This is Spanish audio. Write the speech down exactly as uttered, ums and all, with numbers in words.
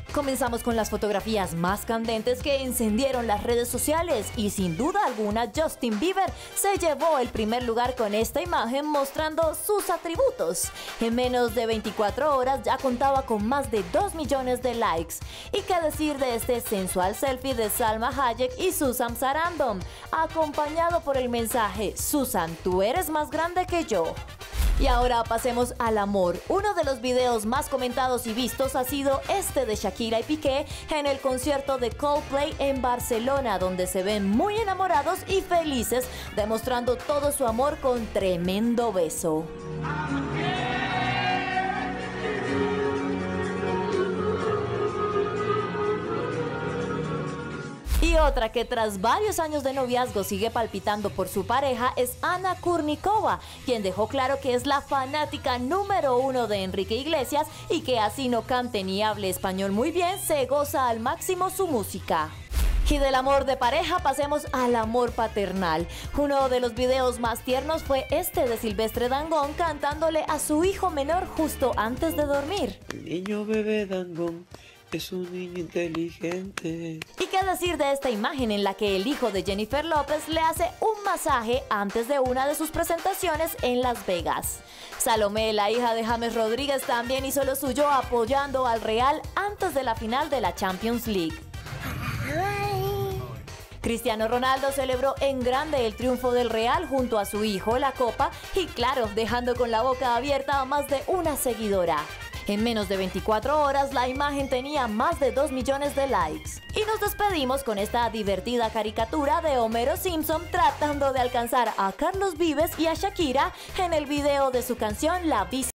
Comenzamos con las fotografías más candentes que encendieron las redes sociales y sin duda alguna Justin Bieber se llevó el primer lugar con esta imagen mostrando sus atributos. En menos de veinticuatro horas ya contaba con más de dos millones de likes. Y qué decir de este sensual selfie de Salma Hayek y Susan Sarandon, acompañado por el mensaje: Susan, tú eres más grande que yo. Y ahora pasemos al amor. Uno de los videos más comentados y vistos ha sido este de Shakira y Piqué en el concierto de Coldplay en Barcelona, donde se ven muy enamorados y felices, demostrando todo su amor con tremendo beso. Y otra que tras varios años de noviazgo sigue palpitando por su pareja es Ana Kurnikova, quien dejó claro que es la fanática número uno de Enrique Iglesias y que así no cante ni hable español muy bien, se goza al máximo su música. Y del amor de pareja pasemos al amor paternal. Uno de los videos más tiernos fue este de Silvestre Dangond cantándole a su hijo menor justo antes de dormir. El niño bebé Dangond es un niño inteligente. ¿Y qué decir de esta imagen en la que el hijo de Jennifer López le hace un masaje antes de una de sus presentaciones en Las Vegas? Salomé, la hija de James Rodríguez, también hizo lo suyo apoyando al Real antes de la final de la Champions League. Cristiano Ronaldo celebró en grande el triunfo del Real junto a su hijo, la copa, y claro, dejando con la boca abierta a más de una seguidora. En menos de veinticuatro horas, la imagen tenía más de dos millones de likes. Y nos despedimos con esta divertida caricatura de Homero Simpson tratando de alcanzar a Carlos Vives y a Shakira en el video de su canción La Bici.